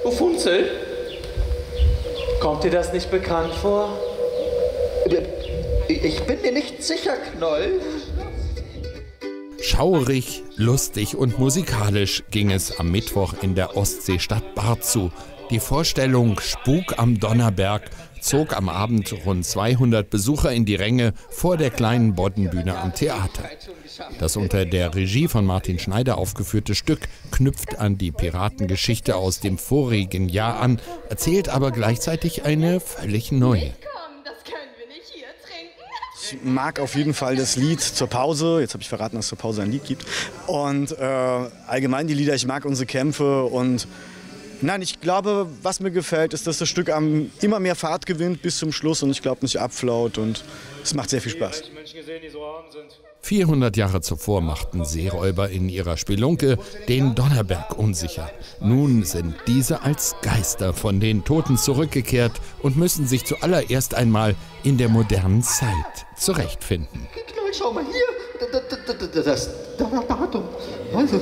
Du Funzel? Kommt dir das nicht bekannt vor? Ich bin mir nicht sicher, Knoll. Schaurig, lustig und musikalisch ging es am Mittwoch in der Ostseestadt Barth zu. Die Vorstellung Spuk am Donnerberg zog am Abend rund 200 Besucher in die Ränge vor der kleinen Boddenbühne am Theater. Das unter der Regie von Martin Schneider aufgeführte Stück knüpft an die Piratengeschichte aus dem vorigen Jahr an, erzählt aber gleichzeitig eine völlig neue. Ich mag auf jeden Fall das Lied zur Pause. Jetzt habe ich verraten, dass es zur Pause ein Lied gibt. Und allgemein die Lieder, ich mag unsere Kämpfe. Und nein, ich glaube, was mir gefällt, ist, dass das Stück immer mehr Fahrt gewinnt bis zum Schluss und ich glaube nicht abflaut. Und es macht sehr viel Spaß. 400 Jahre zuvor machten Seeräuber in ihrer Spelunke den Donnerberg unsicher. Nun sind diese als Geister von den Toten zurückgekehrt und müssen sich zuallererst einmal in der modernen Zeit zurechtfinden. Schau mal hier, das Datum. Also.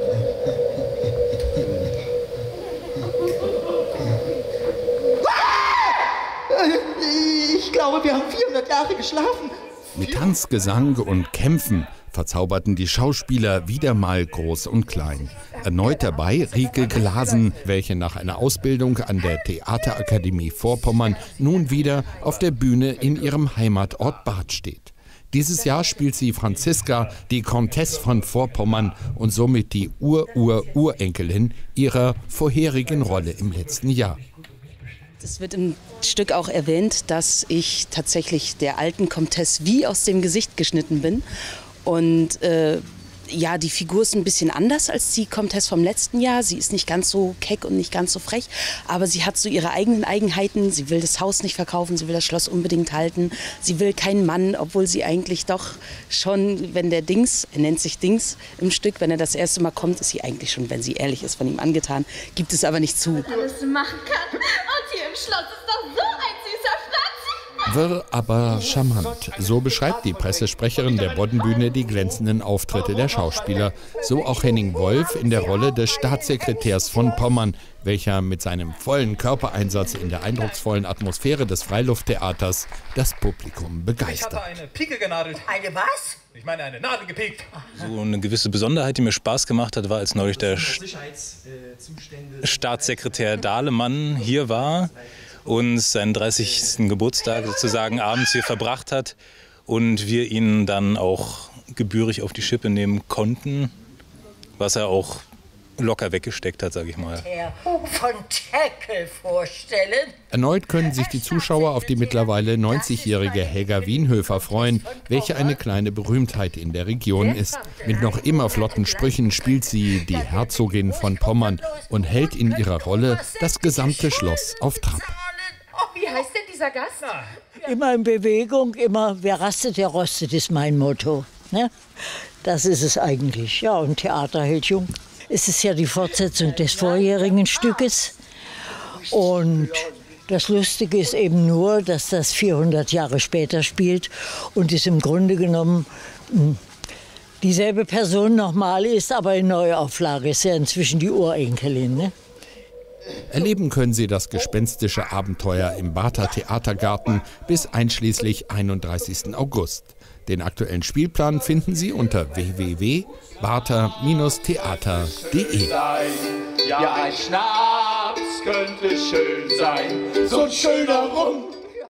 Ich glaube, wir haben 400 Jahre geschlafen. Mit Tanz, Gesang und Kämpfen verzauberten die Schauspieler wieder mal groß und klein. Erneut dabei Rieke Glasen, welche nach einer Ausbildung an der Theaterakademie Vorpommern nun wieder auf der Bühne in ihrem Heimatort Barth steht. Dieses Jahr spielt sie Franziska, die Comtesse von Vorpommern und somit die Urenkelin ihrer vorherigen Rolle im letzten Jahr. Es wird im Stück auch erwähnt, dass ich tatsächlich der alten Comtesse wie aus dem Gesicht geschnitten bin. Und ja, die Figur ist ein bisschen anders als die Comtesse vom letzten Jahr. Sie ist nicht ganz so keck und nicht ganz so frech, aber sie hat so ihre eigenen Eigenheiten. Sie will das Haus nicht verkaufen, sie will das Schloss unbedingt halten. Sie will keinen Mann, obwohl sie eigentlich doch schon, wenn der Dings, er nennt sich Dings im Stück, wenn er das erste Mal kommt, ist sie eigentlich schon, wenn sie ehrlich ist, von ihm angetan, gibt es aber nicht zu. Alles machen kann. Und hier im Schloss ist doch so ein süßer Platz. Wirr, aber charmant. So beschreibt die Pressesprecherin der Boddenbühne die glänzenden Auftritte der Schauspieler. So auch Henning Wolf in der Rolle des Staatssekretärs von Pommern, welcher mit seinem vollen Körpereinsatz in der eindrucksvollen Atmosphäre des Freilufttheaters das Publikum begeistert. Ich habe eine Pike genadelt. Eine was? Ich meine, eine Nadel gepiekt. So eine gewisse Besonderheit, die mir Spaß gemacht hat, war, als neulich der Staatssekretär Dahlemann hier war und seinen 30. Geburtstag sozusagen abends hier verbracht hat und wir ihn dann auch gebührig auf die Schippe nehmen konnten, was er auch locker weggesteckt hat, sage ich mal. Herr von Teckel vorstellen. Erneut können sich die Zuschauer auf die mittlerweile 90-jährige Helga Wienhöfer freuen, welche eine kleine Berühmtheit in der Region ist. Mit noch immer flotten Sprüchen spielt sie die Herzogin von Pommern und hält in ihrer Rolle das gesamte Schloss auf Trab. Wie heißt denn dieser Gast? Immer in Bewegung, immer wer rastet, der rostet, ist mein Motto. Ne? Das ist es eigentlich. Ja, und Theater hält jung. Es ist ja die Fortsetzung des vorherigen Stückes. Und das Lustige ist eben nur, dass das 400 Jahre später spielt und es im Grunde genommen dieselbe Person nochmal ist, aber in Neuauflage. Ist ja inzwischen die Urenkelin. Ne? Erleben können Sie das gespenstische Abenteuer im Barther Theatergarten bis einschließlich 31. August. Den aktuellen Spielplan finden Sie unter www.barther-theater.de. Ja, ein Schnaps könnte schön sein, so ein schöner Rum.